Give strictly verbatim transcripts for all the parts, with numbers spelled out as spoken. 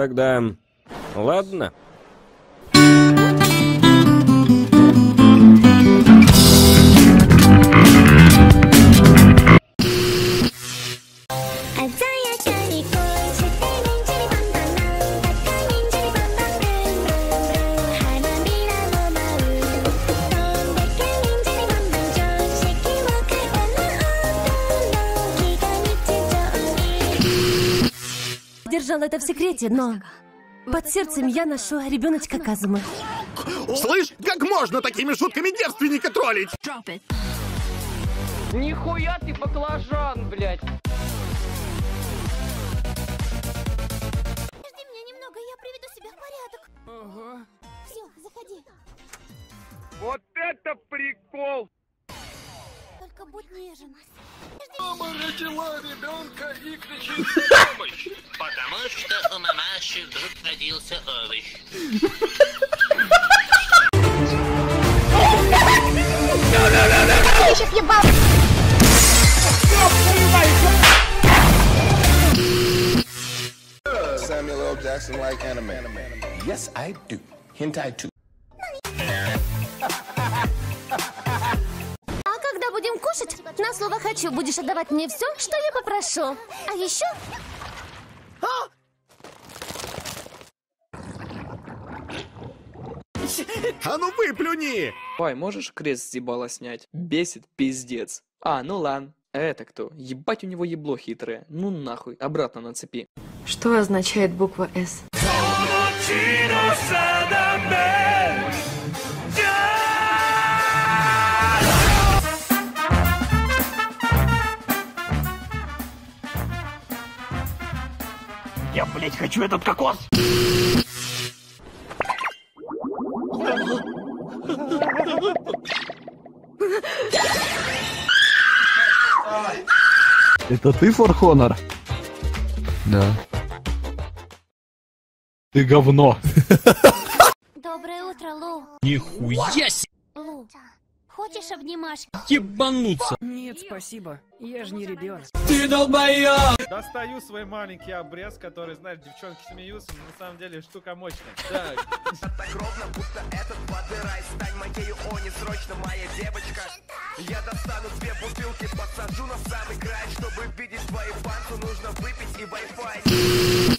тогда... Ладно. Держала это в секрете, но под сердцем я ношу ребеночка Казумы. Слышь, как можно такими шутками девственника троллить? Нихуя ты баклажан, блядь. Подожди меня немного, я приведу себя в порядок. Ага. Все, заходи. Вот это прикол! Только будь нежен. Мама родила ребенка и кричит на помощь. Потому что у мамаши вдруг родился овощ. Я сейчас ебал. Samuel L. Jackson like anime. Yes, I do. Hentai too. А когда будем кушать, на слово «хочу» будешь отдавать мне все, что я попрошу. А еще... А ну выплюни! Ой, можешь крест с ебала снять? Бесит пиздец. А, ну ладно. Это кто? Ебать у него ебло хитрое. Ну нахуй, обратно нацепи. Что означает буква «С»? Я, блять, хочу этот кокос! Это ты, For Honor? Да. Ты говно. Доброе утро, Лу. Нихуя себе! Лу, хочешь обнимашки? Ебануться! Нет, спасибо. Я же не ребенок. Ты долбоёб! Достаю свой маленький обрез, который, знаешь, девчонки смеются, но на самом деле штука мощная. Так. Так ровно, будто этот подырай. Стань моею, они срочно моя девочка. Я достану две бутылки, посажу на самый край. Чтобы видеть твою банку, нужно выпить и Wi-Fi.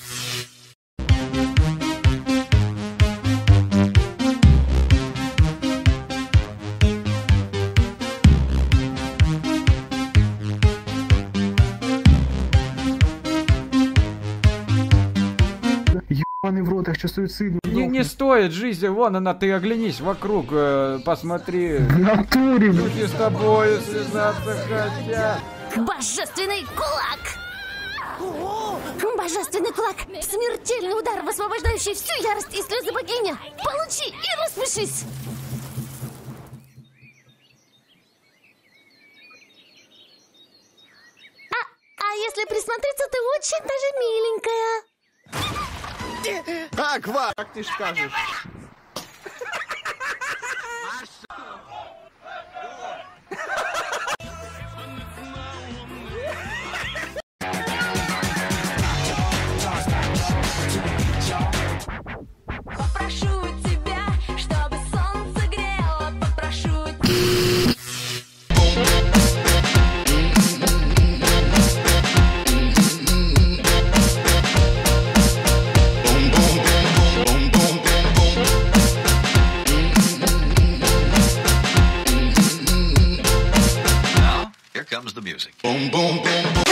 Ебаный в рот, я хочу суицид. Не, не стоит жизнь, вон она, ты оглянись вокруг, э, посмотри. В натуре, блин. Люди с тобой связаться хотят. Божественный кулак! Божественный кулак! Смертельный удар, высвобождающий всю ярость и слезы богиня! Получи и распишись! А, а если присмотреться, ты очень даже миленькая. Аква! Как ты ж скажешь? Попрошу тебя, чтобы солнце грело. Попрошу Here comes the music. Boom, boom, boom, boom.